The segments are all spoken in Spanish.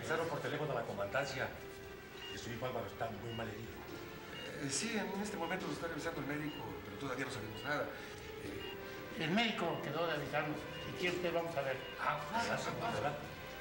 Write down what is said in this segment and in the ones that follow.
avisaron por teléfono a la comandancia que su hijo Álvaro está muy mal herido. Sí, en este momento lo está revisando el médico, pero todavía no sabemos nada. El médico quedó de avisarnos. Si quiere usted, vamos a ver. Gracias, ¿verdad?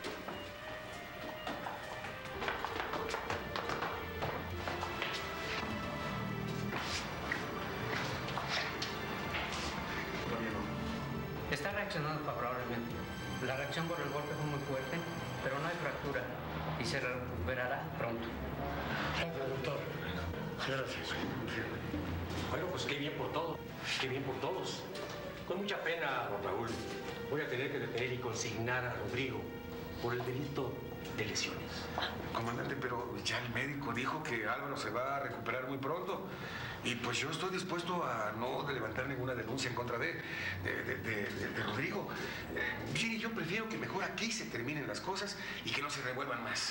Está reaccionando favorablemente. La reacción por el golpe fue muy fuerte, pero no hay fractura y se recuperará pronto. Gracias, doctor. Gracias. Bueno, pues qué bien por todo. Qué bien por todos. Con mucha pena, don Raúl, voy a tener que detener y consignar a Rodrigo por el delito de lesiones. Comandante, pero ya el médico dijo que Álvaro se va a recuperar muy pronto. Y pues yo estoy dispuesto a no levantar ninguna denuncia en contra de Rodrigo. Sí, yo prefiero que mejor aquí se terminen las cosas y que no se revuelvan más.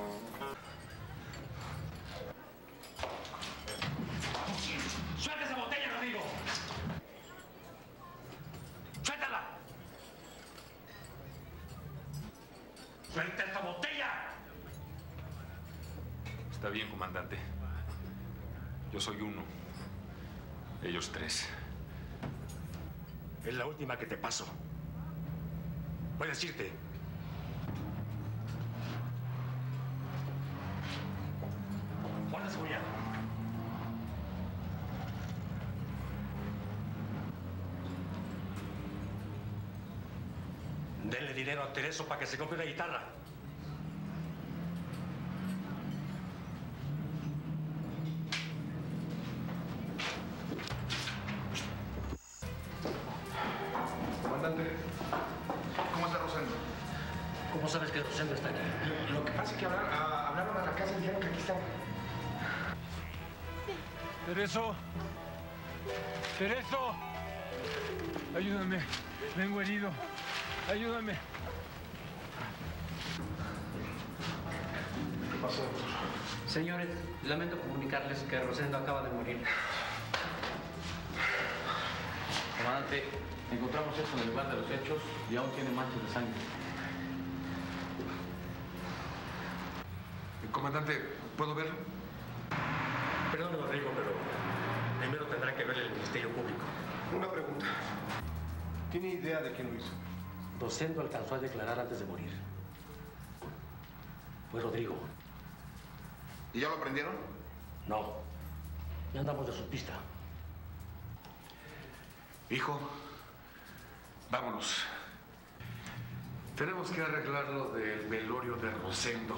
¡Suelta esa botella, Rodrigo! ¡Suéltala! ¡Suelta esta botella! Está bien, comandante. Yo soy uno. Ellos tres. Es la última que te paso. Puedes irte. Pon la seguridad. Denle dinero a Tereso para que se compre una guitarra. Comandante, ¿cómo está Rosendo? ¿Cómo sabes que Rosendo está aquí? Lo que pasa es que hablaron a la casa y dijeron que aquí estaba. Tereso. Tereso. Ayúdame. Vengo herido. Ayúdame. ¿Qué pasó? Señores, lamento comunicarles que Rosendo acaba de morir. Comandante, encontramos esto en el lugar de los hechos y aún tiene manchas de sangre. Comandante, ¿puedo verlo? Perdón, Rodrigo, pero primero tendrá que ver el Ministerio Público. Una pregunta. ¿Tiene idea de quién lo hizo? Rosendo alcanzó a declarar antes de morir. Fue Rodrigo. ¿Y ya lo prendieron? No. Ya andamos de su pista. Hijo, vámonos. Tenemos que arreglar lo del velorio de Rosendo.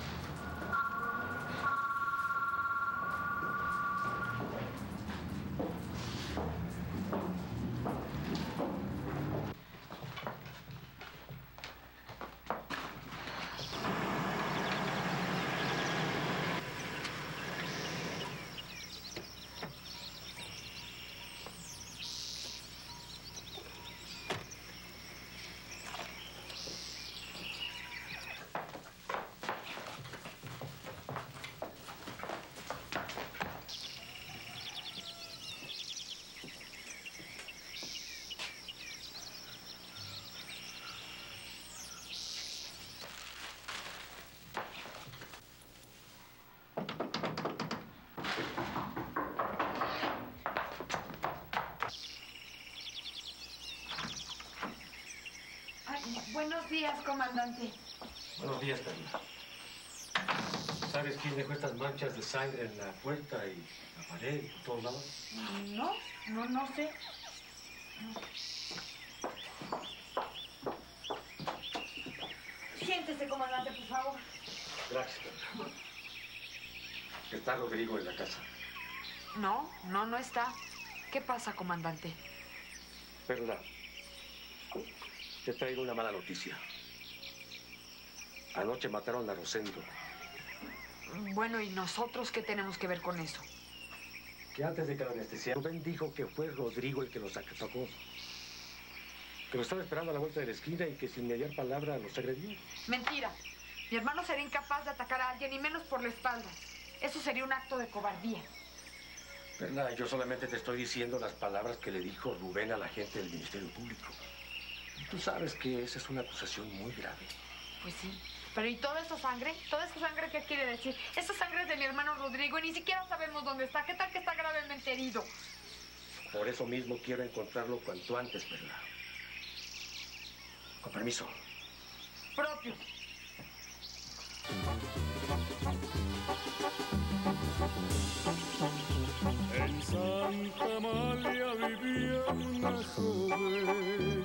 Buenos días, comandante. Buenos días, Karina. ¿Sabes quién dejó estas manchas de sangre en la puerta y la pared y por todos lados? No sé. Siéntese, comandante, por favor. Gracias, Karina. ¿Está Rodrigo en la casa? No está. ¿Qué pasa, comandante? Perla, te traigo una mala noticia. Anoche mataron a Rosendo. Bueno, ¿y nosotros qué tenemos que ver con eso? Que antes de que lo anestesiaran, Rubén dijo que fue Rodrigo el que los atacó. Que lo estaba esperando a la vuelta de la esquina y que sin mediar palabra los agredió. Mentira. Mi hermano sería incapaz de atacar a alguien, y menos por la espalda. Eso sería un acto de cobardía. Perla, yo solamente te estoy diciendo las palabras que le dijo Rubén a la gente del Ministerio Público. Y tú sabes que esa es una acusación muy grave. Pues sí. Pero ¿y toda esa sangre? ¿Toda esa sangre qué quiere decir? Esa sangre es de mi hermano Rodrigo y ni siquiera sabemos dónde está. ¿Qué tal que está gravemente herido? Por eso mismo quiero encontrarlo cuanto antes, Perla. Con permiso. Propio. En Santa Amalia vivía una joven,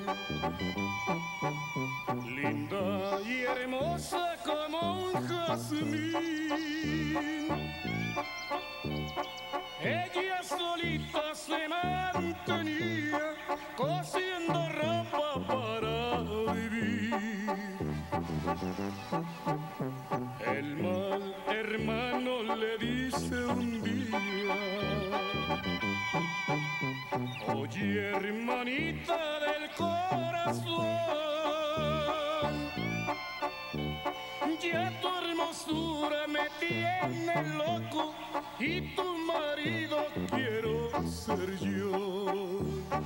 linda y hermosa como un jazmín. Ella solita se mantenía cosiendo ropa para vivir. El mal hermano le dice un día: oye, hermanita del corazón, ya tu hermosura me tiene loco y tu marido quiero ser yo.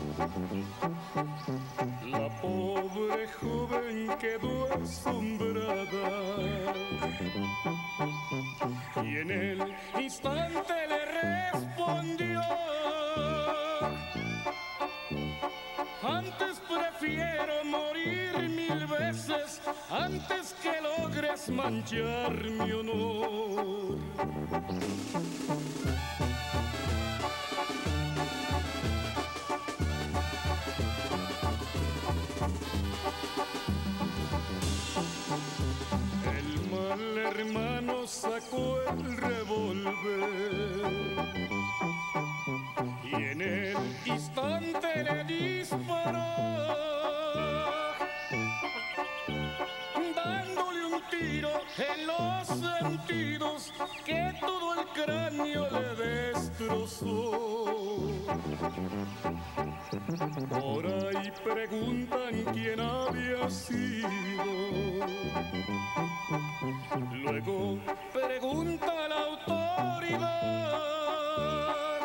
La pobre joven quedó asombrada y en el instante le respondió: antes prefiero morir 1000 veces antes que logres manchar mi honor. El mal hermano sacó el revólver y en el instante le disparó, dándole un tiro en los sentidos que todo el cráneo le destrozó. Por ahí preguntan quién había sido, luego pregunta la autoridad.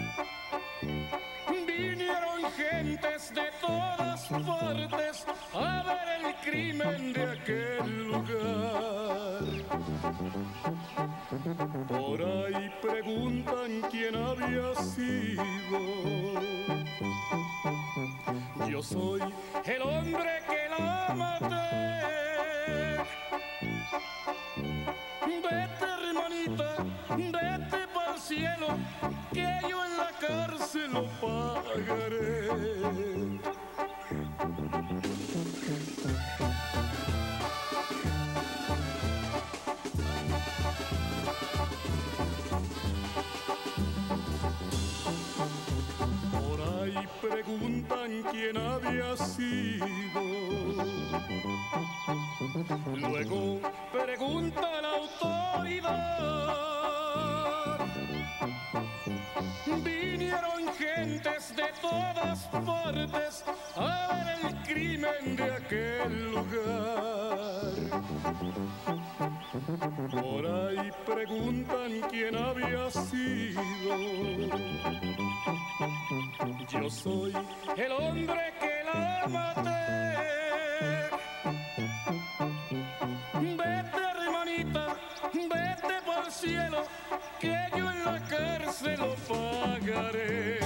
Vinieron gentes de todas partes a ver el crimen de aquel lugar. Por ahí preguntan quién había sido. Yo soy el hombre que la maté. Vete, hermanita, vete pa'l cielo, que yo en la cárcel lo pagaré. Por ahí preguntan quién había sido, luego pregunta la autoridad. Vinieron gentes de todas partes a ver el crimen de aquel lugar. Por ahí preguntan quién había sido. Yo soy el hombre que la maté. Vete, hermanita, vete pa'l cielo, que yo en la cárcel lo pagaré.